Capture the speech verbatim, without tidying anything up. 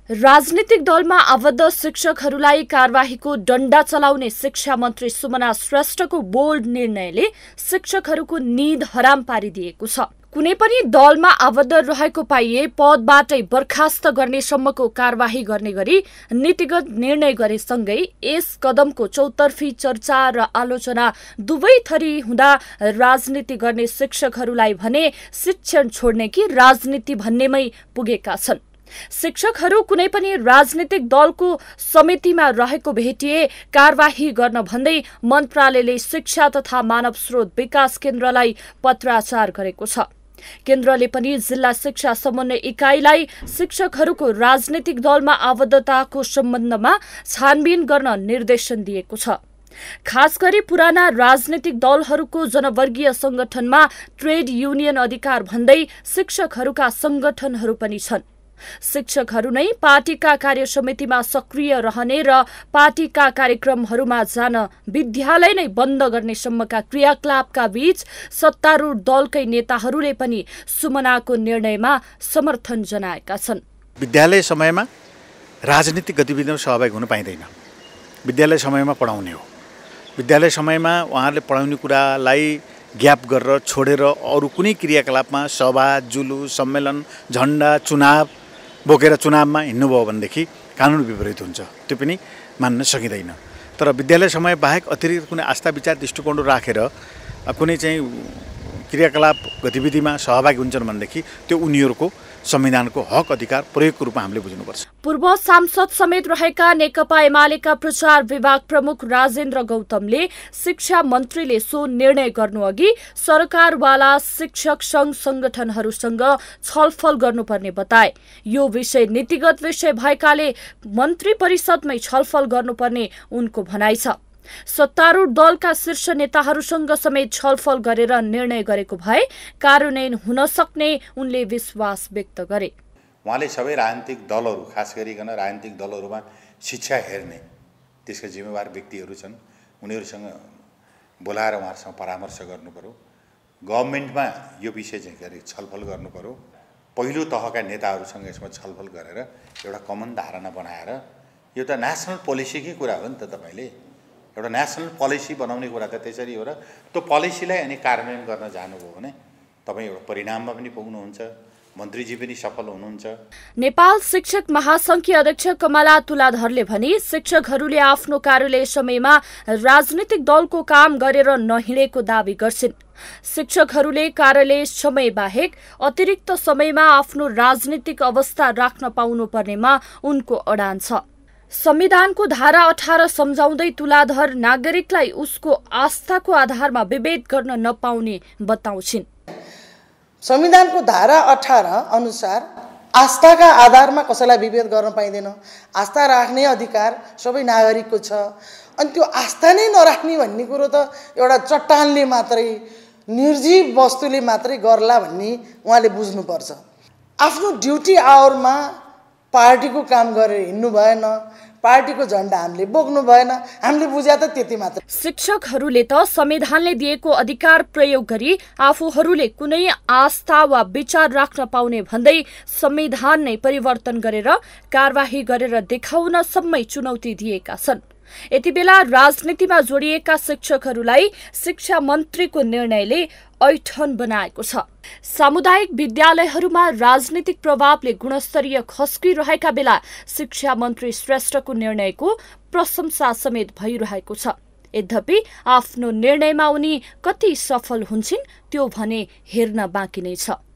राजनीतिक दलमा आबद्ध शिक्षकहरूलाई कारबाहीको डण्डा चलाउने शिक्षा मन्त्री सुमना श्रेष्ठको बोल्ड निर्णयले शिक्षकहरूको निद हराम पारिदिएको छ। कुनै पनि दलमा आबद्ध रहेको पाइए पदबाटै बर्खास्त गर्ने सम्मको कारबाही गर्ने गरी नीतिगत निर्णय गरेसँगै यस कदमको चौतर्फी चर्चा र आलोचना दुवै थरी हुँदा राजनीति गर्ने शिक्षकहरूलाई भने शिक्षण छोड्ने कि राजनीति भन्नेमै पुगेका छन्। शिक्षकहरू कुनै पनि राजनीतिक दलको समितिमा रहेको भेटिए कारबाही गर्न भन्दै मन्त्रालयले शिक्षा तथा मानव स्रोत विकास केन्द्रलाई पत्राचार गरेको छ। केन्द्रले पनि जिल्ला शिक्षा समन्वय इकाइलाई शिक्षकहरूको राजनीतिक दलमा आबद्धताको सम्बन्धमा छानबिन गर्न निर्देशन दिएको छ। खास गरी पुराना राजनीतिक दलहरूको जनवर्गीय संगठनमा ट्रेड युनियन अधिकार भन्दै शिक्षकहरूका संगठनहरू पनि छन्। शिक्षकहरू नै पार्टीका कार्य समितिमा सक्रिय रहने र पार्टीका कार्यक्रमहरूमा जान विद्यालय नै बन्द गर्ने सम्मका क्रियाकलापका बीच सत्तारूढ दलकै नेताहरूले पनि सुमनाको निर्णयमा समर्थन जनाएका छन्। विद्यालय समयमा राजनीतिक गतिविधिमा सहभागी हुन पाइँदैन। विद्यालय समयमा पढाउने हो। विद्यालय समयमा उहाँहरूले पढाउने कुरालाई ग्याप गरेर छोडेर अरू कुनै क्रियाकलापमा सभा जुलुस सम्मेलन झण्डा चुनाव बोकेर चुनावमा हिँड्नुभयो भनेदेखि कानुन विपरीत हुन्छ। त्यो पनि मान्न सकिँदैन। तर विद्यालय समय बाहेक अतिरिक्त कुनै आस्था विचार दृष्टिकोण राखेर कुनै चाहिँ क्रियाकलाप गतिविधिमा सहभागी हुन्छन् भनेदेखि त्यो उनीहरूको संविधानको हक अधिकार प्रयोगको रूपमा हामीले बुझ्नुपर्छ। पूर्व सांसद समेत रहेका नेकपा एमालेका प्रचार विभाग प्रमुख राजेन्द्र गौतमले शिक्षा मन्त्रीले सो निर्णय गर्नुअघि सरकारवाला शिक्षक संघ संगठनहरूसँग छलफल गर्नुपर्ने बताए। यो विषय नीतिगत विषय भएकाले मन्त्री परिषदमै छलफल गर्नुपर्ने उनको भनाइ छ। सत्तारूढ दलका शीर्ष नेताहरूसँग समेत छलफल गरेर निर्णय गरेको भए कार्यान्वयन हुन सक्ने उनले विश्वास व्यक्त गरे। उहाँले सबै राजनीतिक दलहरू खास गरिकन राजनीतिक दलहरूमा शिक्षा हेर्ने त्यसका जिम्मेवार व्यक्तिहरू छन्, उनीहरूसँग बोलाएर उहाँहरूसँग परामर्श गर्नु पर्यो। गभर्मेन्टमा यो विषय चाहिँ गरी छलफल गर्नु पर्यो। पहिलो तहका नेताहरूसँग यसमा छलफल गरेर एउटा कमन धारणा बनाएर यो त नेसनल पोलिसीकै कुरा हो नि त। तपाईँले एउटा नेसनल पोलिसी बनाउने कुरा त त्यसरी हो र त्यो पोलिसीलाई अनि कार्यान्वयन गर्न जानुभयो भने तपाईँ एउटा परिणाममा पनि पुग्नुहुन्छ, मन्त्रीजी पनि सफल हुनुहुन्छ। नेपाल शिक्षक महासंघकी अध्यक्ष कमला तुलाधरले भने शिक्षकहरूले आफ्नो कार्यालय समयमा राजनीतिक दलको काम गरेर नहिँडेको दावी गर्छिन्। शिक्षकहरूले कार्यालय समय बाहेक अतिरिक्त समयमा आफ्नो राजनीतिक अवस्था राख्न पाउनु पर्नेमा उनको अडान छ। संविधानको धारा अठार सम्झाउँदै तुलाधर नागरिकलाई उसको आस्थाको आधारमा विभेद गर्न नपाउने बताउँछिन्। संविधानको धारा अठार अनुसार आस्थाका आधारमा कसैलाई विभेद गर्न पाइँदैन। आस्था राख्ने अधिकार सबै नागरिकको छ। अनि त्यो आस्था नै नराख्ने भन्ने कुरो त एउटा चट्टानले मात्रै निर्जीव वस्तुले मात्रै गर्ला भन्ने उहाँले बुझ्नुपर्छ। आफ्नो ड्युटी आवरमा पार्टीको काम गरेर हिँड्नु भएन, पार्टीको झण्डा हामीले बोक्नु भएन। हामीले बुझ्या त त्यति मात्र। शिक्षकहरूले त संविधानले दिएको अधिकार प्रयोग गरी आफूहरूले कुनै आस्था वा विचार राख्न पाउने भन्दै संविधान नै परिवर्तन गरेर कारबाही गरेर देखाउन सम्मै चुनौती दिएका छन्। यति बेला राजनीतिमा जोडिएका शिक्षकहरूलाई शिक्षा मन्त्रीको निर्णयले ऐठन बनाएको छ। सामुदायिक विद्यालयहरूमा राजनीतिक प्रभावले गुणस्तरीय खस्किरहेका बेला शिक्षा मन्त्री श्रेष्ठको निर्णयको प्रशंसा समेत भइरहेको छ। यद्यपि आफ्नो निर्णयमा उनी कति सफल हुन्छन् त्यो भने हेर्न बाँकी नै छ।